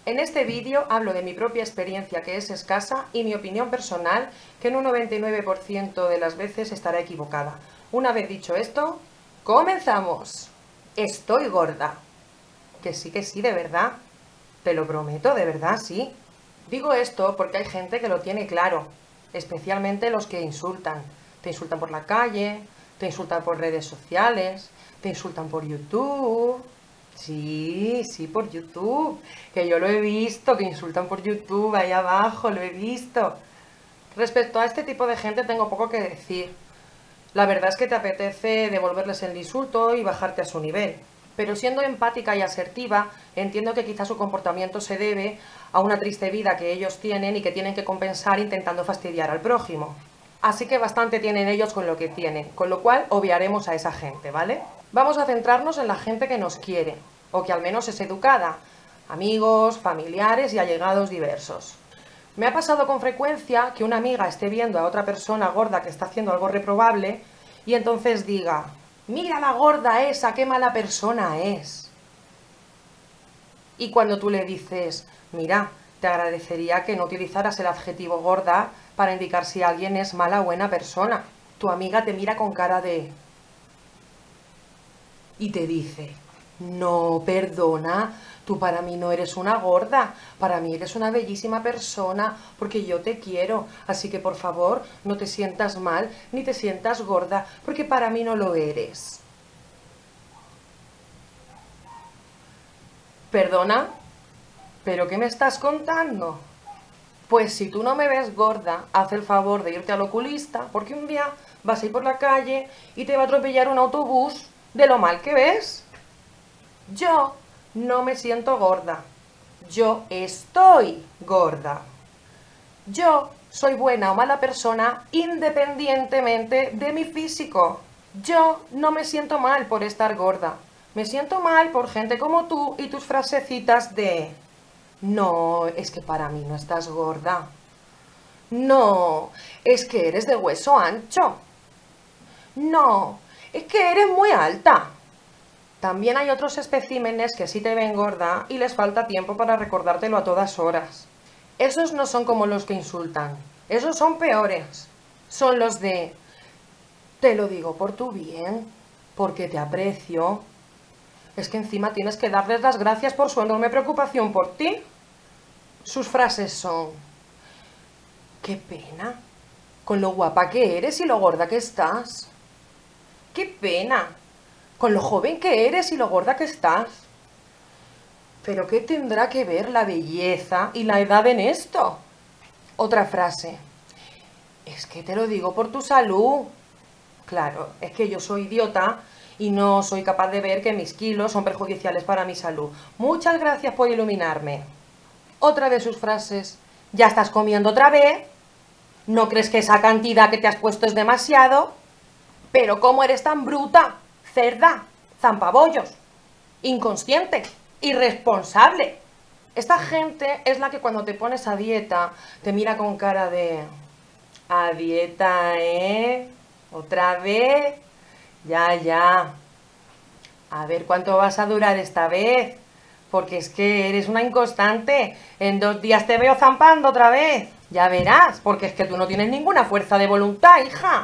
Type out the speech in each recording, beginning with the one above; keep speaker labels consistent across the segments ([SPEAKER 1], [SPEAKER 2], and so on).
[SPEAKER 1] En este vídeo hablo de mi propia experiencia, que es escasa, y mi opinión personal, que en un 99% de las veces estará equivocada. Una vez dicho esto, ¡comenzamos! Estoy gorda. Que sí, de verdad. Te lo prometo, de verdad, sí. Digo esto porque hay gente que lo tiene claro, especialmente los que insultan. Te insultan por la calle, te insultan por redes sociales, te insultan por YouTube. Sí, por YouTube. Que yo lo he visto, que insultan por YouTube, ahí abajo, lo he visto. Respecto a este tipo de gente tengo poco que decir. La verdad es que te apetece devolverles el insulto y bajarte a su nivel. Pero siendo empática y asertiva, entiendo que quizá su comportamiento se debe a una triste vida que ellos tienen y que tienen que compensar intentando fastidiar al prójimo. Así que bastante tienen ellos con lo que tienen, con lo cual obviaremos a esa gente, ¿vale? Vamos a centrarnos en la gente que nos quiere, o que al menos es educada, amigos, familiares y allegados diversos. Me ha pasado con frecuencia que una amiga esté viendo a otra persona gorda que está haciendo algo reprobable y entonces diga: mira la gorda esa, qué mala persona es. Y cuando tú le dices: mira, te agradecería que no utilizaras el adjetivo gorda para indicar si alguien es mala o buena persona, tu amiga te mira con cara de... y te dice: no, perdona, tú para mí no eres una gorda, para mí eres una bellísima persona, porque yo te quiero, así que por favor no te sientas mal ni te sientas gorda, porque para mí no lo eres. ¿Perdona? ¿Pero qué me estás contando? Pues si tú no me ves gorda, haz el favor de irte al oculista, porque un día vas a ir por la calle y te va a atropellar un autobús de lo mal que ves. Yo no me siento gorda. Yo estoy gorda. Yo soy buena o mala persona independientemente de mi físico. Yo no me siento mal por estar gorda. Me siento mal por gente como tú y tus frasecitas de... no, es que para mí no estás gorda. No, es que eres de hueso ancho. No, es que eres muy alta. También hay otros especímenes que sí te ven gorda y les falta tiempo para recordártelo a todas horas. Esos no son como los que insultan. Esos son peores. Son los de... te lo digo por tu bien, porque te aprecio. Es que encima tienes que darles las gracias por su enorme preocupación por ti. Sus frases son: qué pena, con lo guapa que eres y lo gorda que estás. Qué pena, con lo joven que eres y lo gorda que estás. ¿Pero qué tendrá que ver la belleza y la edad en esto? Otra frase: es que te lo digo por tu salud. Claro, es que yo soy idiota y no soy capaz de ver que mis kilos son perjudiciales para mi salud. Muchas gracias por iluminarme. Otra de sus frases: ¿ya estás comiendo otra vez? ¿No crees que esa cantidad que te has puesto es demasiado? ¿Pero cómo eres tan bruta, cerda, zampabollos, inconsciente, irresponsable? Esta gente es la que cuando te pones a dieta te mira con cara de... a dieta, ¿eh? ¿Otra vez? Ya. A ver cuánto vas a durar esta vez. Porque es que eres una inconstante. En 2 días te veo zampando otra vez. Ya verás, porque es que tú no tienes ninguna fuerza de voluntad, hija.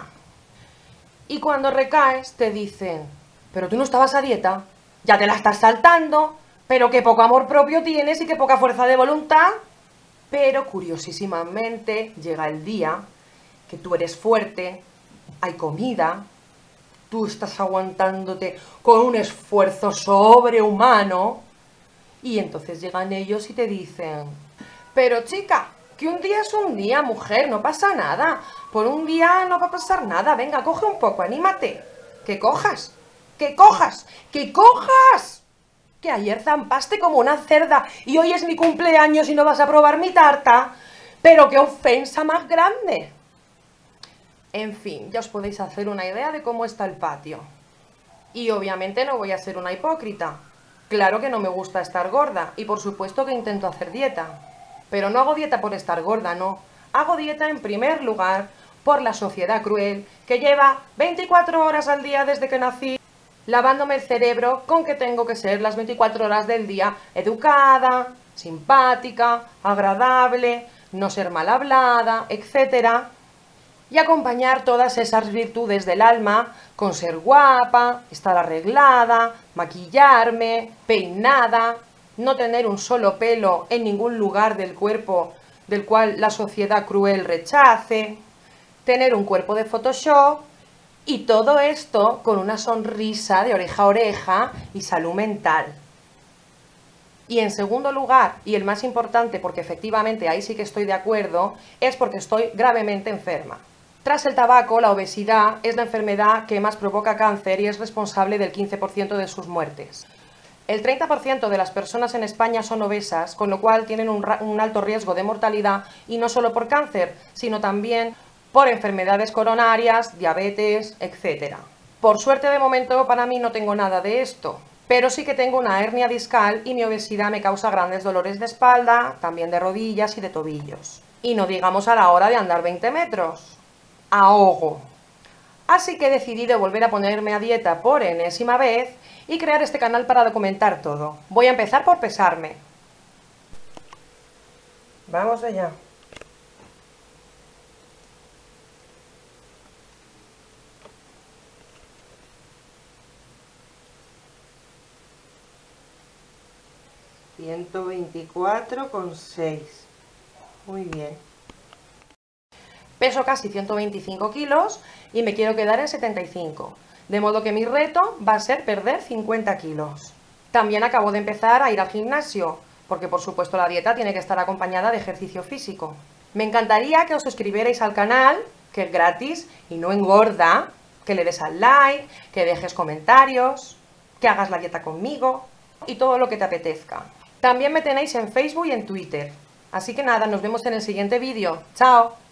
[SPEAKER 1] Y cuando recaes te dicen: pero tú no estabas a dieta, ya te la estás saltando, pero qué poco amor propio tienes y qué poca fuerza de voluntad. Pero curiosísimamente llega el día que tú eres fuerte, hay comida, tú estás aguantándote con un esfuerzo sobrehumano y entonces llegan ellos y te dicen: pero chica, que un día es un día, mujer, no pasa nada. Por un día no va a pasar nada. Venga, coge un poco, anímate. Que cojas, que cojas, que cojas. Que ayer zampaste como una cerda y hoy es mi cumpleaños y no vas a probar mi tarta. Pero qué ofensa más grande. En fin, ya os podéis hacer una idea de cómo está el patio. Y obviamente no voy a ser una hipócrita. Claro que no me gusta estar gorda y por supuesto que intento hacer dieta. Pero no hago dieta por estar gorda, no. Hago dieta en primer lugar por la sociedad cruel que lleva 24 horas al día desde que nací lavándome el cerebro con que tengo que ser las 24 horas del día educada, simpática, agradable, no ser mal hablada, etc. Y acompañar todas esas virtudes del alma con ser guapa, estar arreglada, maquillarme, peinada, no tener un solo pelo en ningún lugar del cuerpo del cual la sociedad cruel rechace, tener un cuerpo de Photoshop, y todo esto con una sonrisa de oreja a oreja y salud mental. Y en segundo lugar, y el más importante, porque efectivamente ahí sí que estoy de acuerdo, es porque estoy gravemente enferma. Tras el tabaco, la obesidad es la enfermedad que más provoca cáncer y es responsable del 15% de sus muertes. El 30% de las personas en España son obesas, con lo cual tienen un alto riesgo de mortalidad, y no solo por cáncer, sino también por enfermedades coronarias, diabetes, etc. Por suerte, de momento, para mí no tengo nada de esto, pero sí que tengo una hernia discal y mi obesidad me causa grandes dolores de espalda, también de rodillas y de tobillos. Y no digamos a la hora de andar 20 metros. Ahogo. Así que he decidido volver a ponerme a dieta por enésima vez y crear este canal para documentar todo. Voy a empezar por pesarme. Vamos allá. ...124,6. Muy bien. Peso casi 125 kilos y me quiero quedar en 75. De modo que mi reto va a ser perder 50 kilos. También acabo de empezar a ir al gimnasio, porque por supuesto la dieta tiene que estar acompañada de ejercicio físico. Me encantaría que os suscribierais al canal, que es gratis y no engorda, que le des al like, que dejes comentarios, que hagas la dieta conmigo y todo lo que te apetezca. También me tenéis en Facebook y en Twitter. Así que nada, nos vemos en el siguiente vídeo. ¡Chao!